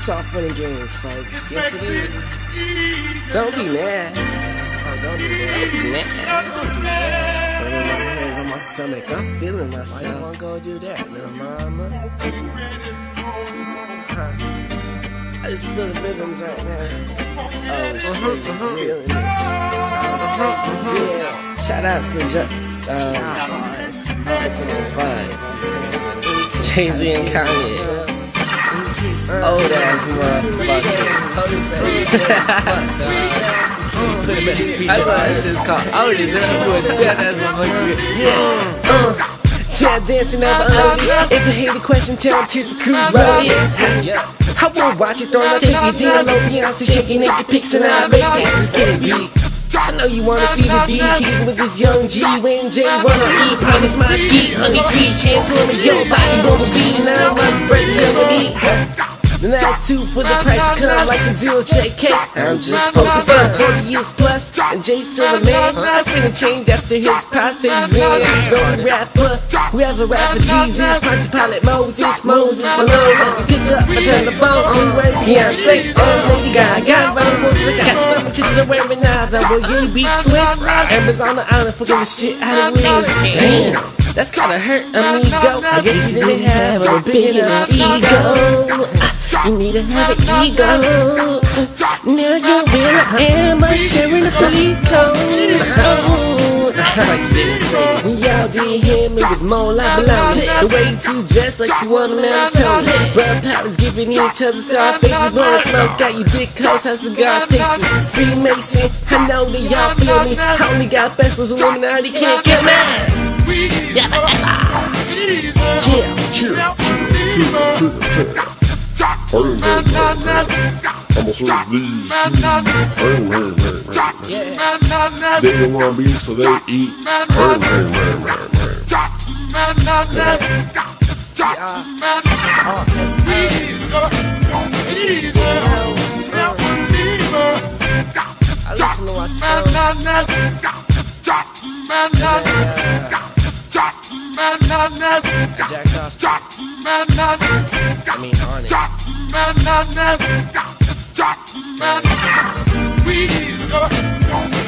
It's all fun and games, folks. Yes, it is. Don't be mad. Oh, don't do that. Don't be mad. Don't do that. Putting my hands on my stomach, I'm feeling myself. Why you wanna go do that, little mama? I just feel the rhythms right now. Oh shit, I'm feeling it. Oh shit, yeah. Shout out to Jay-Z and Kanye. Old ass motherfucker. I thought this shit's called Otis. Tap ass motherfucker. Yeah. Tap dancing over Otis. If you hate the question, tell Tissa Cruz wrote it. I won't watch it, throw up, take your damn low Beyonce shaking naked pics and I rate it. Just kidding, B. I know you wanna see the D kid with this young G when J wanna eat. Promise my ski, honey sweet chance to him your body bumblebee. 9 months breaking up with me. The last 2 for the price to come like the deal check cake. I'm just poking fun. 40 years plus, and Jay's still a man. That's gonna change after his prostate exam. No rapper, whoever rap for Jesus. Party pilot Moses Malone. Let me pick up my telephone. On the way, Beyonce, Lady Gaga. Running with the got something to the wearing now. That will you beat Swift. Amber's on the island for the shit out of me. Damn. That's kinda hurt, amigo. I guess you didn't have a big enough ego. You need to have an ego. Now you really am sharing a ego. Oh, like you didn't say. When y'all did him, it was more like baloney. The way you dress like you want a melatonin. Rub powders giving each other star faces. Blowing smoke, got your dick close, how cigar tastes. Freemason, I know that y'all feel me. I only got vessels, Illuminati can't kill me. I'ma serve these too. They don't want beef, so they eat. I listen to our stuff. I jacked off to it. I mean on it.